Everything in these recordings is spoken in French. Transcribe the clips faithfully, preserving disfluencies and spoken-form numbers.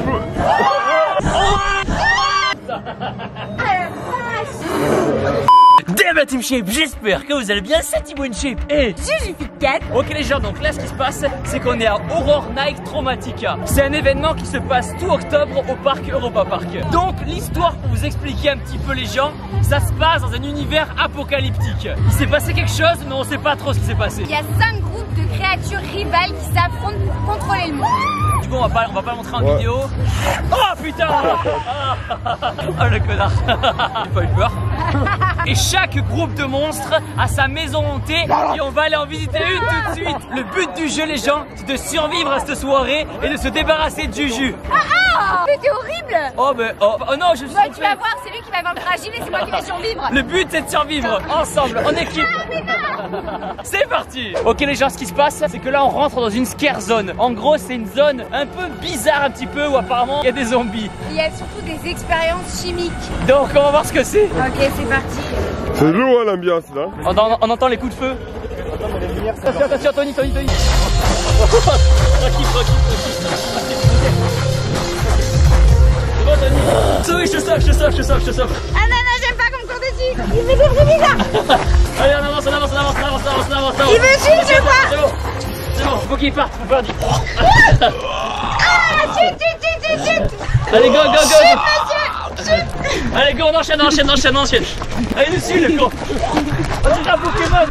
Damn la team shape, j'espère que vous allez bien, c'est Thibaut shape et Jujuficat. Ok les gens, donc là ce qui se passe, c'est qu'on est à Horror Night Traumatica. C'est un événement qui se passe tout octobre au parc Europa Park. Donc l'histoire, pour vous expliquer un petit peu les gens, ça se passe dans un univers apocalyptique. Il s'est passé quelque chose, mais on sait pas trop ce qui s'est passé. Il y a cinq groupes de créatures rivales qui s'affrontent pour contrôler le monde. Du coup on va pas, on va pas le montrer en Ouais. vidéo. Oh putain. Oh le connard. J'ai pas eu peur. Et chaque groupe de monstres a sa maison hantée et on va aller en visiter une tout de suite. Le but du jeu les gens, c'est de survivre à cette soirée et de se débarrasser de Juju. Ah ah, mais t'es horrible. Oh mais oh, oh non je suis Bah, tu vas voir, c'est lui qui va vaincre Agile et c'est moi qui vais survivre. Le but c'est de survivre ensemble, en équipe. C'est parti. Ok les gens, ce qui se passe, c'est que là on rentre dans une scare zone. En gros c'est une zone un peu bizarre un petit peu où apparemment il y a des zombies. Il y a surtout des expériences chimiques. Donc on va voir ce que c'est. Ok, c'est parti. C'est lourd hein, l'ambiance là. On, on, on entend les coups de feu. Attention, attention, Tony, Tony, Tony. Tranquille, tranquille, tranquille. C'est bon, Tony. Oui, je te sauve, je te sauve, je te sauve, je te sauve. Ah non, non, j'aime pas qu'on me court dessus. Il fait des bruits bizarres. Allez, on avance, on avance, on avance, on avance, on avance, on avance, on avance. Il me suit, je vois. C'est bon, c'est bon, faut qu'il parte, faut pas dire. Ah, chut, chut, chut, chut, chut. Allez, go, go, go, Chut, go. monsieur, chut. Allez, go, on enchaîne, on enchaîne, on enchaîne, on enchaîne. Allez, dessus, le con. On dirait un Pokémon.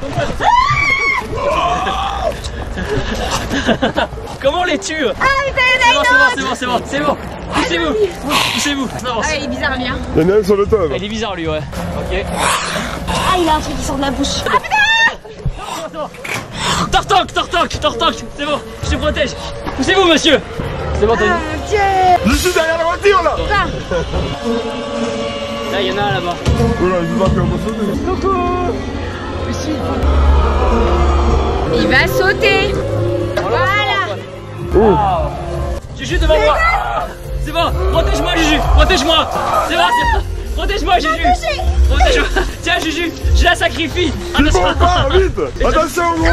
Comment on les tue? Ah, mais t'as une C'est bon, c'est bon, autre. c'est bon, c'est bon, c'est bon. Poussez-vous, poussez-vous. Ça avance. Ah, il est bizarre, lui, hein. Il y en a un sur le top. Il est bizarre lui, ouais. Ok. Ah, il a un truc qui sort de la bouche. Ah, putain. Tortank, Tortank, Tortank, c'est bon, je te protège. Poussez-vous, monsieur. C'est bon, Tony. Ah, Dieu. Je suis derrière la voiture là. Pas. Là, il y en a un là-bas. Voilà, je vais pas faire mon sauter. Coucou. Il va sauter. Voilà. Oh. Wow. Juju devant moi. C'est bon, protège-moi, Juju. Protège-moi. C'est bon, c'est bon. Protège-moi, Juju. Protège-moi. Tiens, Juju, je la sacrifie. Tu prends pas, vite. Attention gros.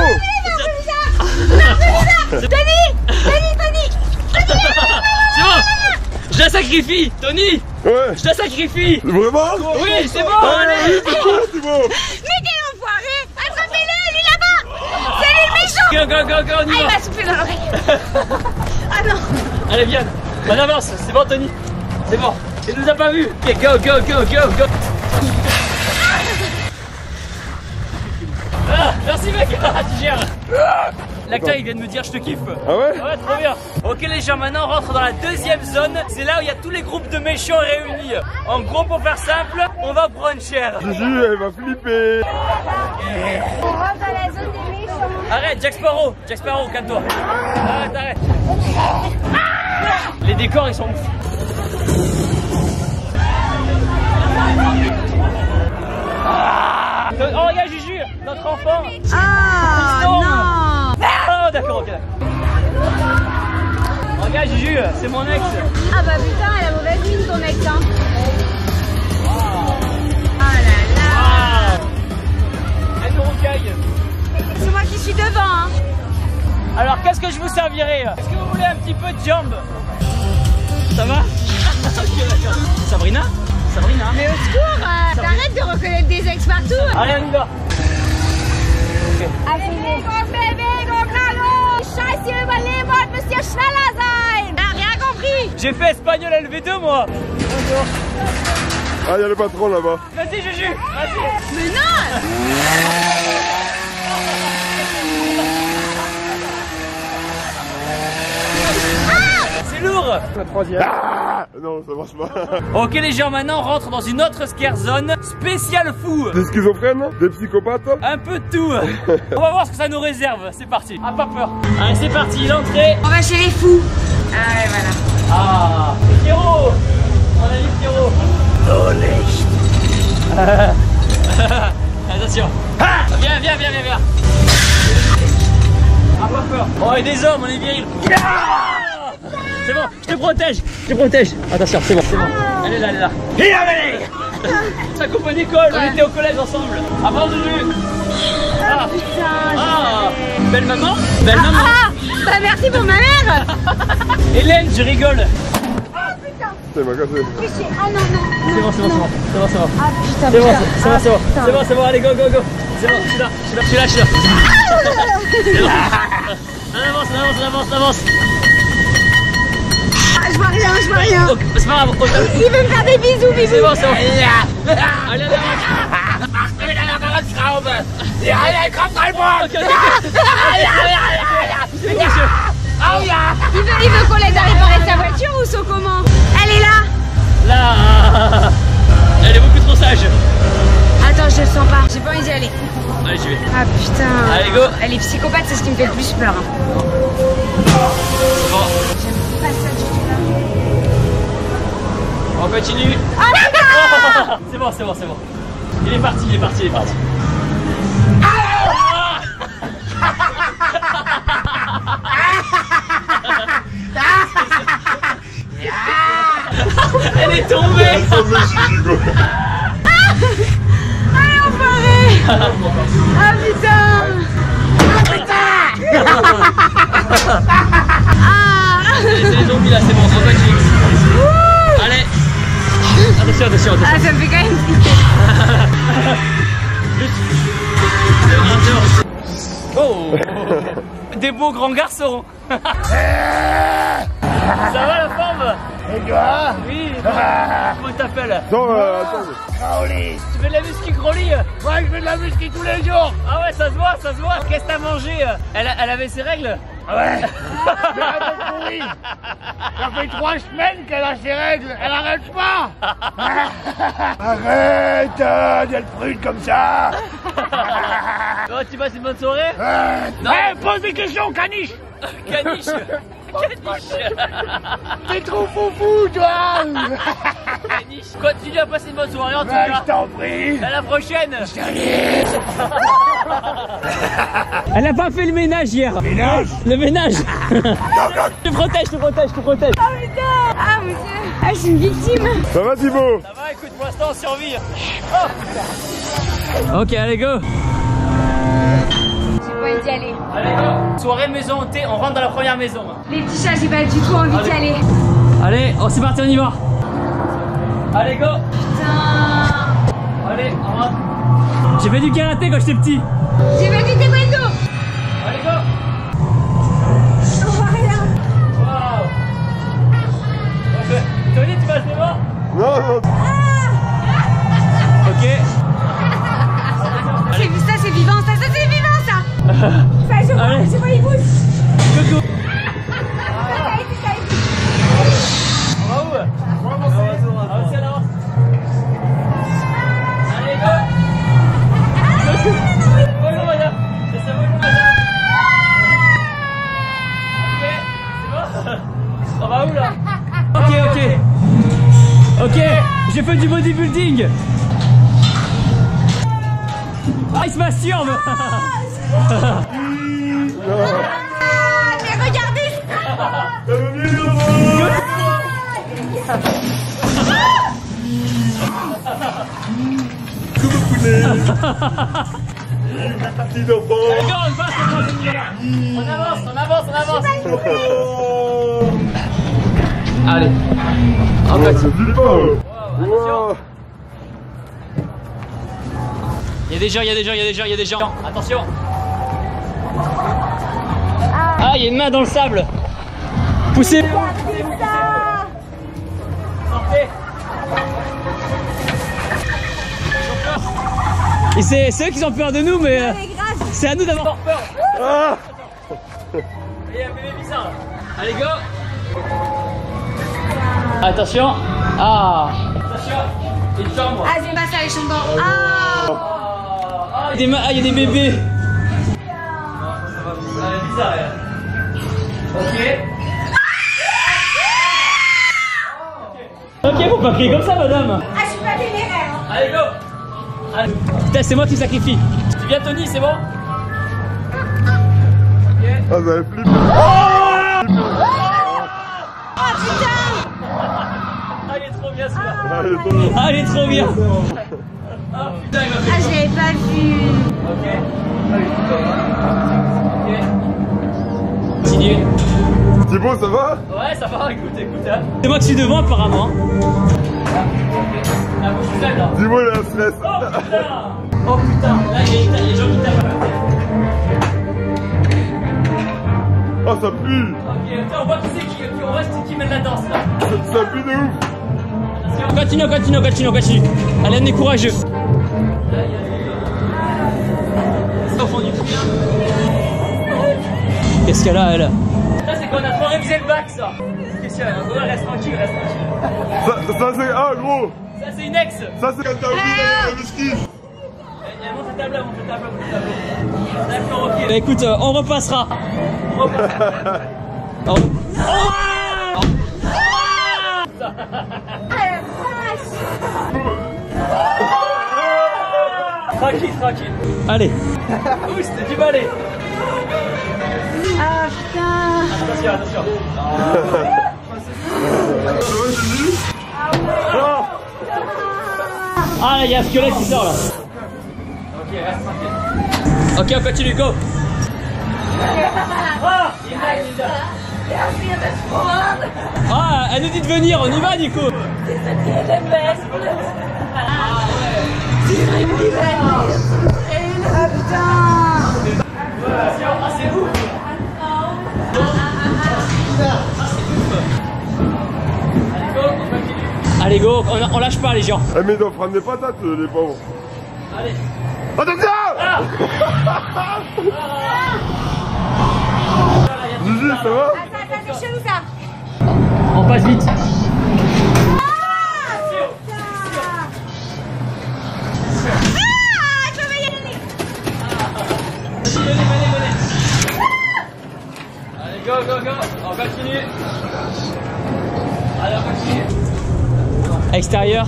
C'est Tony, Tony, Tony. bon. Je la sacrifie, Tony. Ouais. Je la sacrifie. Vraiment? Oui, c'est bon. Allez, c'est bon, c'est bon. Mais quel enfoiré. Attrapez-le, lui là-bas. C'est lui le méchant. Go, go, go, go, on y Ah, il va. m'a soufflé dans l'oreille. Ah non. Allez, viens. On avance. C'est bon, Tony. C'est bon. Il nous a pas vu. Ok, go, go, go, go, go. Ah, merci mec. Ah, tu gères. L'acteur il vient de me dire je te kiffe. Ah ouais? Ouais, trop bien. Ok les gens, maintenant on rentre dans la deuxième zone. C'est là où il y a tous les groupes de méchants réunis. En gros, pour faire simple, on va prendre cher. Juju, elle va flipper. On rentre dans la zone des méchants. Arrête, Jack Sparrow. Jack Sparrow, calme-toi. Arrête, arrête. Les décors ils sont ouf. Ah. Oh regarde Juju, notre enfant. Ah Non. non. Oh d'accord, ok d'accord. Regarde Juju, c'est mon ex. Ah bah putain, elle a mauvaise mine ton ex, hein. Oh là là. Ah. Elle nous rocaille. C'est moi qui suis devant, hein. Alors qu'est-ce que je vous servirai? Est-ce que vous voulez un petit peu de jambes? Ça va? Ok d'accord. Sabrina? Sabrina? Mais au secours, euh, t'arrêtes de reconnaître des ex partout. Allez on y va. Affilé. Scheiße, ihr Überleber müsst ihr schneller sein. T'as rien compris. J'ai fait espagnol L V deux moi. Ah, il y a le patron là-bas. Vas-y Juju, vas-y. Mais non. C'est lourd. La troisième. Ah non, ça marche pas. Ok les gens, maintenant on rentre dans une autre scare zone spéciale fou. Des schizophrènes, des psychopathes. Un peu de tout. On va voir ce que ça nous réserve. C'est parti. Ah pas peur. Allez c'est parti, l'entrée. On va chez les fous. Ah ouais, voilà. Ah, Pierrot. On a dit Pierrot. Attention. Ah, viens, viens, viens, viens, viens. Ah pas peur. Oh et des hommes, on est vieilles. C'est bon, je te protège, je te protège. Attention, c'est bon, c'est bon. Elle est là, elle est là. Et allez. Ça coupe une école, on était au collège ensemble. Avant de lui. Ah, Putain. ah. Belle maman, belle maman. Ah, bah merci pour ma mère. Hélène, je rigole. putain, il m'a cassé. Ah non, non, C'est bon, c'est bon, c'est bon, c'est bon, c'est bon. Ah putain, C'est bon, putain. c'est bon, Ah, c'est bon, putain. c'est bon, c'est bon, allez, go, go, go. C'est bon, je suis là, je suis là, je suis là, je suis là. C'est bon. On avance, on avance, on avance, on avance. Ah, je vois rien, je vois rien. Ok, c'est pas grave, on t'avance. Il veut me faire des bisous, bisous. C'est bon, c'est bon. Allez, allez, ok, ok, ok. Il veut, il veut qu'on l'aide à réparer sa voiture ou son comment? Elle est là. Là, elle est beaucoup trop sage. Attends, je le sens pas. J'ai pas envie d'y aller. Allez, j'y vais. Ah putain. Allez, go. Elle est psychopathe, c'est ce qui me fait le plus peur. C'est bon, J'aime pas ça du tout là. on continue. Ah putain. C'est bon, c'est bon, c'est bon. Il est parti, il est parti, il est parti. Elle est tombée. Allez, enfoiré. Ah putain. Ah putain. Ah. C'est les zombies là, c'est bon, on continue. Allez. Attention, attention, attention. Ah, ça me fait quand même flipper. Oh. Des beaux grands garçons. Ça va la forme? Et toi? Oui. Comment tu t'appelles? Non, euh, attends. Crowley. Tu fais de la muscu, Crowley? Moi je fais de la muscu tous les jours. Ah ouais, ça se voit, ça se voit. Qu'est-ce que t'as mangé? Elle, elle avait ses règles? Ouais. Mais arrête de courir. Ça fait trois semaines qu'elle a ses règles. Elle arrête pas. Arrête euh, d'être prude comme ça. Oh, tu passes une bonne soirée? Euh, Non. hey, pose des questions, caniche. Caniche. Caniche. T'es trop foufou, toi. Caniche. Continue à passer une bonne soirée en tout Ouais, cas. je t'en prie. À la prochaine. Allez. Elle a pas fait le ménage hier. Ménage. Le ménage. Je te protège, je te protège, je te protège. Ah putain. Ah mon dieu. Ah, je suis une victime. Ça va, Thibaut? Ça va, écoute, pour l'instant on survit. Oh. Ok, allez, go. J'ai pas envie d'y aller. Allez, go. Soirée maison hantée, on rentre dans la première maison. Les petits chats, j'ai pas du tout envie d'y aller. Allez, oh, c'est parti, on y va. Allez, go. Putain. Allez, on rentre. J'ai fait du karaté quand j'étais petit. J'ai pas du taekwondo. Allez, go. On voit rien. Waouh. Tony, tu vas se voir? Non, non. Ok. C'est vu ça, c'est vivant, ça, ça c'est vivant ça. Ça, je vois, Allez. je vois, il bouge. Coucou. Ça a été, ça a été. On va où? Ah, aussi, alors. Allez, go. Bonjour, madame. C'est ça, bonjour, madame. Ok, c'est bon? On va où, là? Ok, ok. Ok, j'ai fait du bodybuilding. Ah, il se masturbe. Ah, mais regardez ça. Coucou, poulet. Petit enfant. Allez, go, on passe, on passe, on y va. On avance, on avance, on avance. Allez. En Oh, fait, je vis pas. attention. Wow. Il y a des gens, il y a des gens, il y a des gens, il y a des gens. Attention. Ah, il y a une main dans le sable. Poussez. Sortez. Et c'est c'est eux qui ont peur de nous, mais euh, c'est à nous d'avoir peur. Ah. Il y a un bébé bizarre. Allez, go. Attention. Ah. Attention. Une chambre. Ah, j'aime pas ça les chambres. Ah. Ah, il y a des mains, ah, il y a des bébés. Ah, bizarre, elle. Ok. Ok, faut pas crier comme ça, madame. Ah, je suis pas téméraire. Hein. Allez, go. Allez. Putain, c'est moi qui sacrifie. Tu viens, Tony, c'est bon? Ok. Ah, ça va flipper. Oh putain. Ah, il est trop bien, celui-là. Ah, il est trop bien. Ah, il est trop bien. Ah, putain, il m'a fait. Ah, je l'avais pas vu. Ok. Ok. Continue. Thibaut, ça va? Ouais, ça va, écoute, écoute. Hein. C'est moi qui suis devant, apparemment. Ah, moi, je suis seul, là. Thibaut, il a un stress. Oh putain! Oh putain! Là, il y a il y a des gens qui tapent. Oh, ça pue. Ok, tiens, on voit qui c'est qui, qui, on voit qui qui mène la danse, là. Ça, ça pue de ouf. On continue, continue, continue, continue. Allez, on est courageux. Qu'est-ce qu'elle a, elle? Ça, c'est qu'on a trop révisé le bac, ça. Qu'est-ce qu'elle a? Reste tranquille, reste tranquille. Ça, ça c'est. Ah, gros. Ça, c'est une ex. Ça, c'est quand t'as oublié le ski. Elle monte le tableau, monte le tableau, monte le tableau. D'accord, ok. Bah écoute, euh, on repassera. On repassera. Oh. Oh. Tranquille, tranquille. Allez. Ouh, c'était du balai. Ah putain. Attention, attention. Ah, là, il y a un squelette qui sort là. Ok, reste tranquille. Ok, on continue, go. Ah, ah, elle nous dit de venir, on y va, Nico. Ah putain. Ah, c'est vous. Allez, go, on, on lâche pas les gens. Eh, mais ils doivent prendre des patates, les pauvres. Allez. Attention! Ah. Gigi, ça va? Ah, ça, ça, c'est chelou ça. On passe vite. Ah, je vais y aller. Venez, venez, venez. Allez, go, go, go. On continue. Allez, on continue. Extérieur.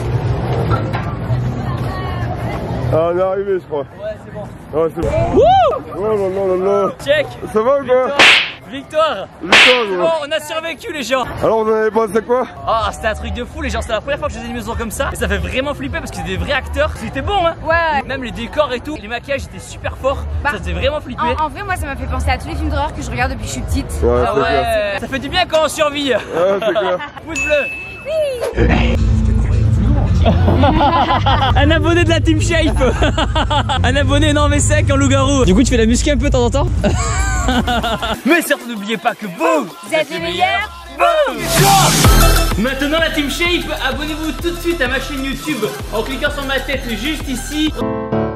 Ah, on est arrivé, je crois. Ouais, c'est bon. Ouais, c'est bon. Wouh! Oh là là là là. Check. Ça va ou quoi? Victoire. Victoire, Bon, gros. on a survécu les gens. Alors, on en avait pensé quoi? Ah, c'était un truc de fou les gens, c'est la première fois que je faisais une maison comme ça. Et ça fait vraiment flipper parce que c'est des vrais acteurs. C'était bon hein. Ouais. Même les décors et tout, les maquillages étaient super forts. Bah, ça faisait vraiment flipper. En, en vrai, moi, ça m'a fait penser à tous les films d'horreur que je regarde depuis que je suis petite. Ouais, Ah c'est clair. ouais, ça fait du bien quand on survit. Ouais, c'est clair. Pouce bleu. Un abonné de la Team Shape. Un abonné énorme et sec en loup-garou. Du coup tu fais la muscu un peu de temps en temps. Mais surtout n'oubliez pas que vous, Vous êtes les meilleurs. Boum. Maintenant la Team Shape, abonnez-vous tout de suite à ma chaîne YouTube en cliquant sur ma tête juste ici.